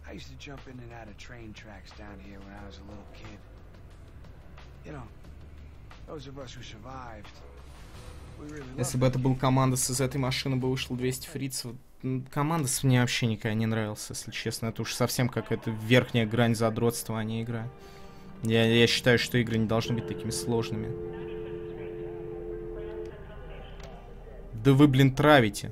I used to jump in and out of train tracks down here when I was a little kid. You know, those of us who survived, we really loved Если бы это был Командос, из этой машины бы вышло 200 фрицев. Командос мне вообще никогда не нравился, если честно. Это уж совсем какая-то верхняя грань задротства, а не игра. Я считаю, что игры не должны быть такими сложными. Да вы, блин, травите.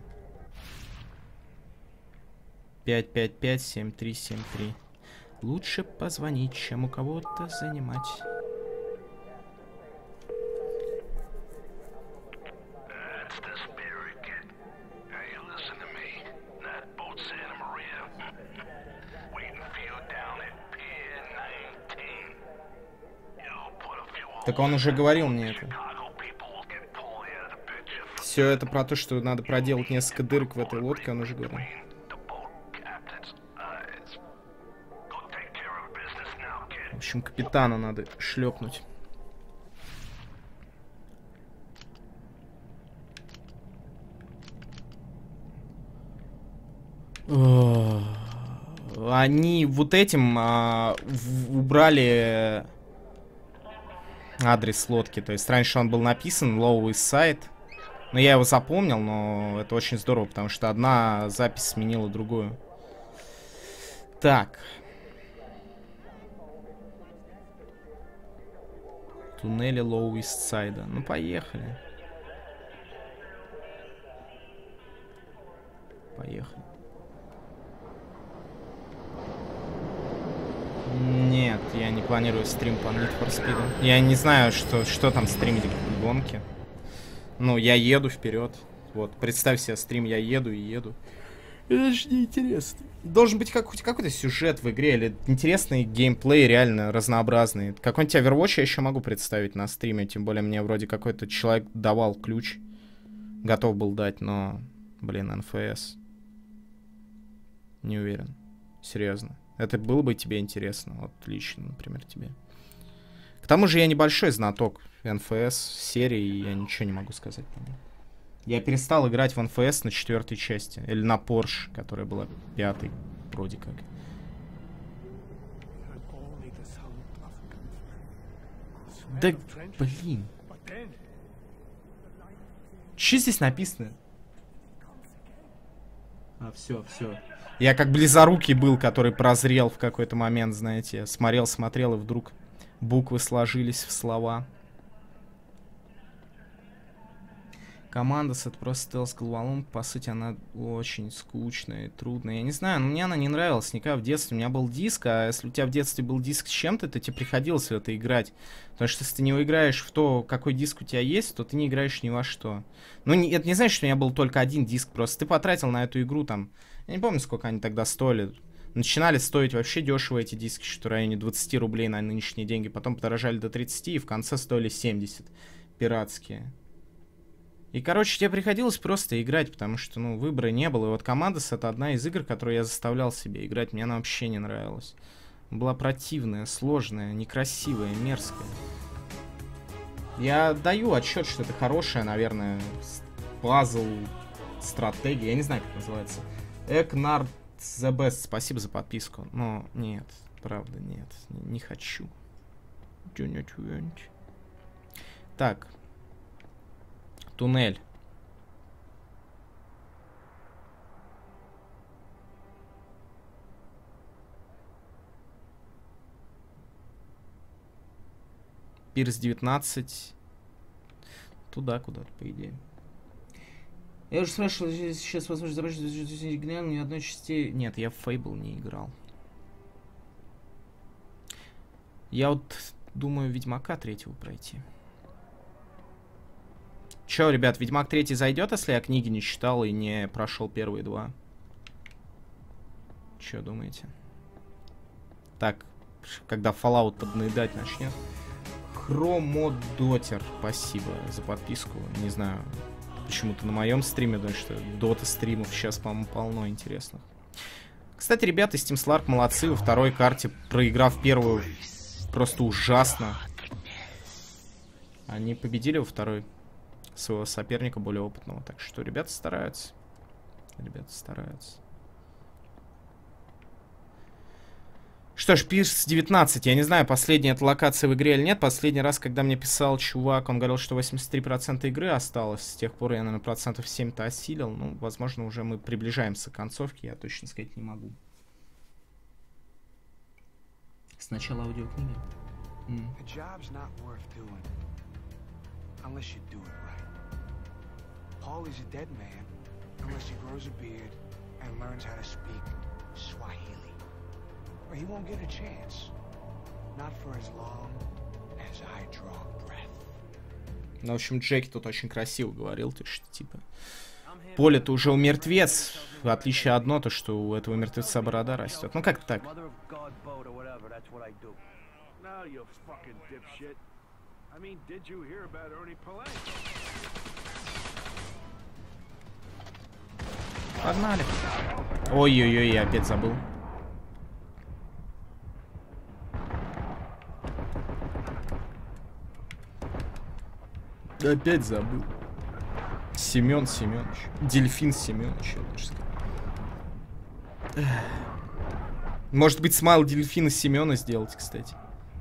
555-7373. Лучше позвонить, чем у кого-то занимать. Так он уже говорил мне это. Все это про то, что надо проделать несколько дырок в этой лодке, он уже говорил. В общем, капитана надо шлепнуть. Они вот этим убрали адрес лодки. То есть раньше он был написан Low East Side. Но я его запомнил, но это очень здорово, потому что одна запись сменила другую. Так. Туннели Low East Side. Ну, поехали. Поехали. Нет, я не планирую стрим по Need for Speed. Я не знаю, что там стримить гонки. Ну, я еду вперед. Вот, представь себе стрим, я еду и еду. Это же неинтересно. Должен быть какой-то сюжет в игре или интересный геймплей, реально разнообразный. Какой-нибудь Overwatch я еще могу представить на стриме, тем более мне вроде какой-то человек давал ключ. Готов был дать, но, блин, NFS. Не уверен. Серьезно. Это было бы тебе интересно, вот лично, например, тебе. К тому же я небольшой знаток NFS серии, и я ничего не могу сказать по нему. Я перестал играть в NFS на 4-й части. Или на Porsche, которая была 5-й, вроде как. Да, блин. Что здесь написано? А, все. Я как близорукий был, который прозрел в какой-то момент, знаете. Смотрел, и вдруг буквы сложились в слова. Командос — это просто стелс-головоломка. По сути, она очень скучная и трудная. Я не знаю, но мне она не нравилась никогда в детстве. У меня был диск, а если у тебя в детстве был диск с чем-то, то тебе приходилось в это играть. Потому что если ты не играешь в то, какой диск у тебя есть, то ты не играешь ни во что. Ну, это не значит, что у меня был только один диск. Просто ты потратил на эту игру там... Я не помню, сколько они тогда стоили. Начинали стоить вообще дешево эти диски, что в районе 20 рублей на нынешние деньги. Потом подорожали до 30, и в конце стоили 70. Пиратские. И, короче, тебе приходилось просто играть, потому что, ну, выбора не было. И вот Командос — это одна из игр, которую я заставлял себе играть. Мне она вообще не нравилась. Была противная, сложная, некрасивая, мерзкая. Я даю отчет, что это хорошая, наверное, пазл, стратегия. Я не знаю, как это называется. Экнард the Best. Спасибо за подписку. Но нет, правда, нет. Не хочу. Так. Туннель. Пирс 19. Туда куда-то, по идее. Я уже спрашивал, сейчас возможно забрать ни одной части. Нет, я в Fable не играл. Я вот думаю Ведьмака 3-го пройти. Чё, ребят, Ведьмак 3 зайдет, если я книги не читал и не прошел первые два? Чё думаете? Так, когда Fallout поднаедать начнет. Хромодотер, спасибо за подписку. Не знаю, почему-то на моем стриме, потому что дота стримов сейчас, по-моему, полно интересных. Кстати, ребята из Team Slark молодцы. Во второй карте, проиграв первую, просто ужасно. Они победили во второй своего соперника, более опытного. Так что ребята стараются. Ребята стараются. Что ж, Пирс 19. Я не знаю, последняя эта локация в игре или нет. Последний раз, когда мне писал чувак, он говорил, что 83% игры осталось. С тех пор я, наверное, процентов 7-то осилил. Ну, возможно, уже мы приближаемся к концовке. Я точно сказать не могу. Сначала аудиокнига. Paulie's a dead man unless he grows a beard and learns how to speak Swahili. Or he won't get a chance. Not for as long as I draw breath. Ну, в общем, Джеки тут очень красиво говорил, то что, типа, Поле-то уже у мертвец. В отличие одно, то что у этого мертвеца борода растет. Ну, как так? Погнали. Ой-ой-ой, я опять забыл. Опять забыл. Семен Семенович. Дельфин Семенович, я даже сказал. Может быть, смайл дельфина Семена сделать, кстати.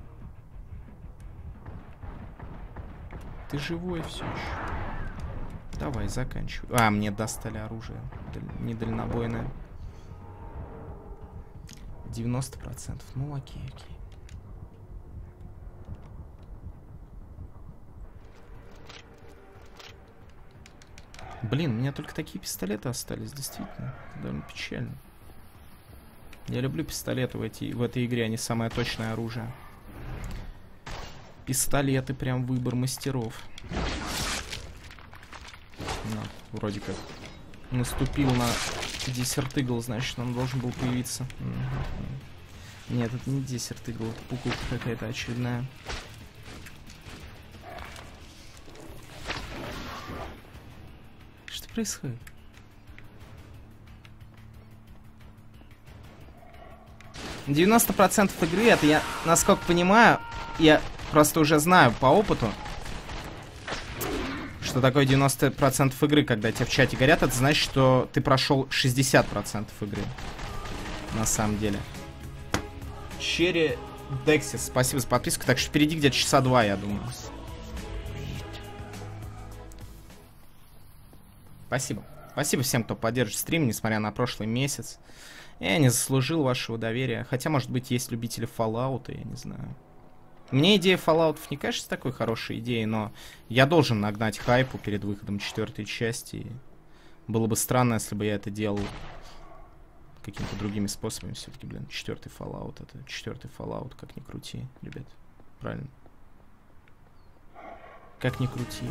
Ты живой все еще. Давай, заканчивай. А, мне достали оружие. Недальнобойное. 90%. Ну, окей, окей. Блин, у меня только такие пистолеты остались, действительно. Довольно печально. Я люблю пистолеты в этой игре, они самое точное оружие. Пистолеты, прям выбор мастеров. Ну, вроде как наступил на Desert Eagle, значит, он должен был появиться. Нет, это не Desert Eagle, это пуколка какая-то очередная. Что происходит? %90 игры, это я, насколько понимаю, я просто уже знаю по опыту, что такое 90% игры, когда тебе в чате горят, это значит, что ты прошел 60% игры. На самом деле. Черри Дексис, спасибо за подписку. Так что впереди где-то часа 2, я думаю. Спасибо. Спасибо всем, кто поддержит стрим, несмотря на прошлый месяц. Я не заслужил вашего доверия. Хотя, может быть, есть любители Fallout, я не знаю. Мне идея Fallout не кажется такой хорошей идеей, но я должен нагнать хайпу перед выходом 4-й части. И было бы странно, если бы я это делал какими-то другими способами. Все-таки, блин, 4-й Fallout, это 4-й Fallout, как ни крути, ребят. Правильно. Как ни крути,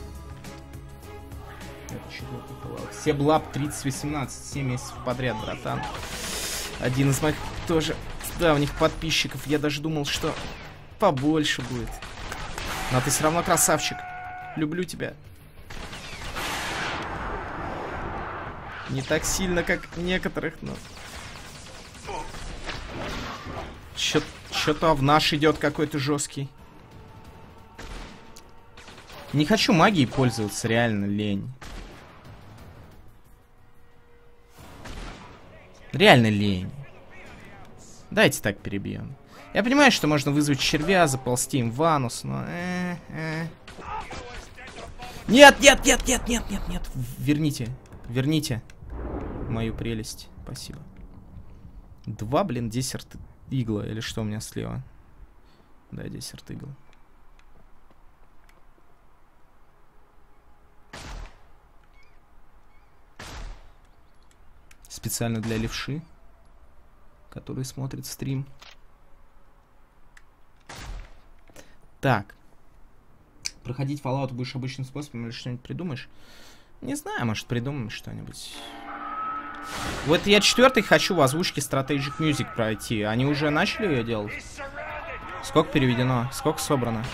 Это 4-й Fallout. Себлаб 3018, 7 месяцев подряд, братан. Один из моих тоже давних подписчиков. Я даже думал, что побольше будет. Но ты все равно красавчик. Люблю тебя. Не так сильно, как некоторых, но... Чё-то в наш идет какой-то жесткий. Не хочу магией пользоваться, реально лень. Реально лень. Давайте так перебьем. Я понимаю, что можно вызвать червя, заползти им в анус, но... Нет, нет, нет, нет, нет, нет, нет. Верните, верните мою прелесть. Спасибо. 2, блин, Desert Eagle. Или что у меня слева? Да, Desert Eagle. Специально для левши, который смотрит стрим. Так. Проходить Fallout будешь обычным способом или что-нибудь придумаешь? Не знаю, может придумаем что-нибудь. Вот я 4-й хочу в озвучке Strategic Music пройти. Они уже начали ее делать? Сколько переведено? Сколько собрано?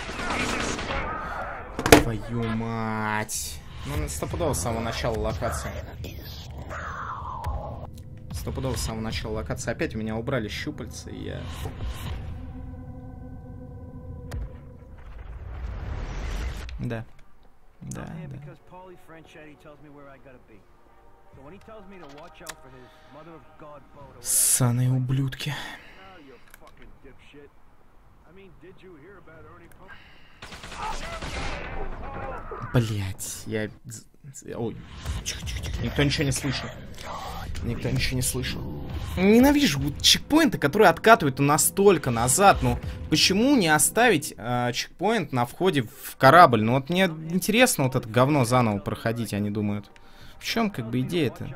Твою мать. Ну, стопудово с самого начала локации. Стопудово с самого начала локации. Опять у меня убрали щупальца, и я... Да. Да, да. Ссаные ублюдки. Блять, я... Ой, тихо. Никто ничего не слышал. Никто ничего не слышал. Ненавижу вот чекпоинты, которые откатывают настолько назад. Ну, почему не оставить чекпоинт на входе в корабль? Ну, вот мне интересно вот это говно заново проходить, они думают. В чем, как бы, идея-то?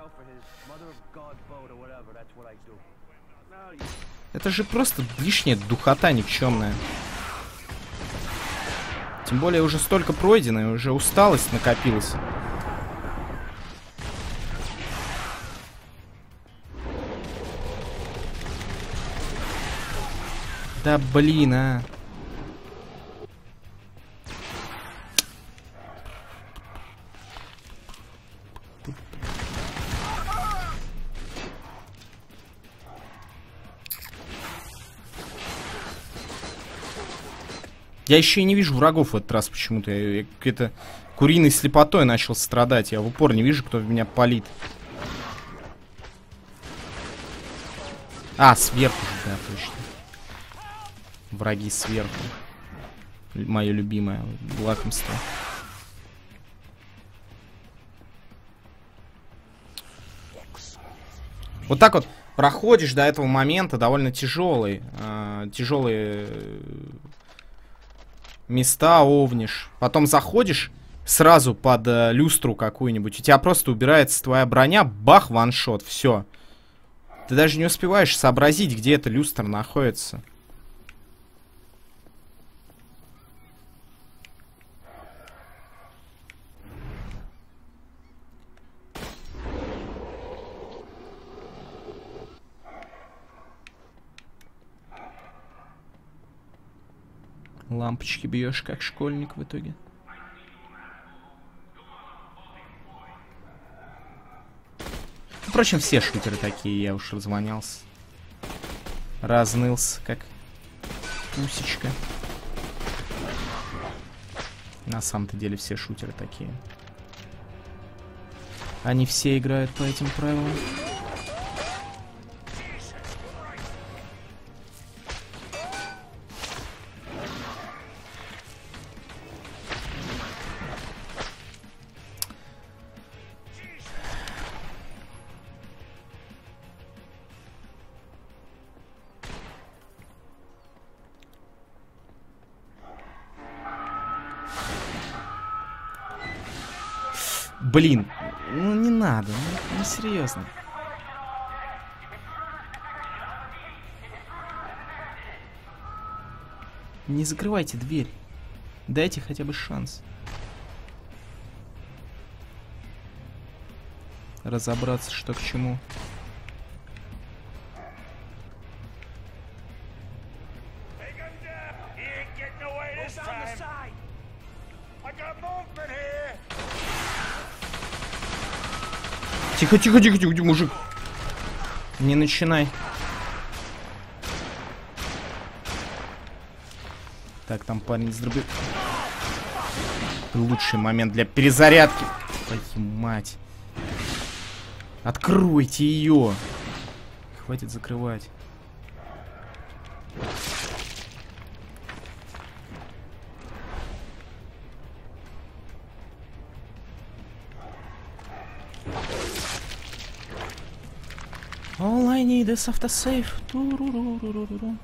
Это же просто лишняя духота никчемная. Тем более уже столько пройдено, и уже усталость накопилась. Да блин, а. Я еще и не вижу врагов в этот раз почему-то. Я какой-то куриной слепотой начал страдать. Я в упор не вижу, кто в меня палит. А, сверху же, да, точно. Враги сверху. Мое любимое лакомство. Вот так вот проходишь до этого момента, довольно тяжелый. Тяжелые места овнишь. Потом заходишь сразу под люстру какую-нибудь. У тебя просто убирается твоя броня. Бах, ваншот, все. Ты даже не успеваешь сообразить, где эта люстра находится. Лампочки бьешь, как школьник в итоге. Впрочем, все шутеры такие, я уж раззвонялся. Разнылся, как пусечка. На самом-то деле все шутеры такие. Они все играют по этим правилам. Блин, ну не надо, ну не серьезно. Не закрывайте дверь. Дайте хотя бы шанс. Разобраться, что к чему. Тихо, тихо, тихо, тихо, мужик. Не начинай. Так, там парень с дробью. Лучший момент для перезарядки. Твою мать. Откройте ее. Хватит закрывать. All I need is автосейв. Туруруруруру.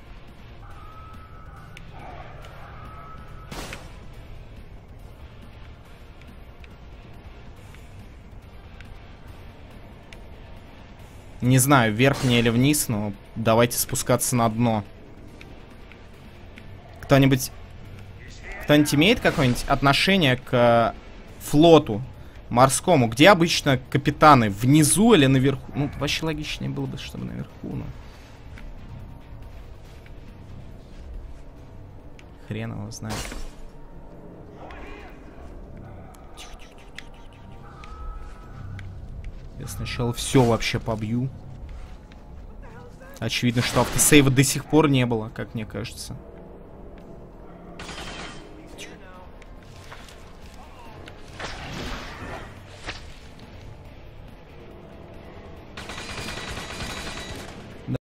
Не знаю, вверх мне или вниз, но давайте спускаться на дно. Кто-нибудь имеет какое-нибудь отношение к флоту морскому? Где обычно капитаны? Внизу или наверху? Ну, вообще логичнее было бы, чтобы наверху, но... Хрен его знает. Я сначала все вообще побью. Очевидно, что автосейва до сих пор не было, как мне кажется.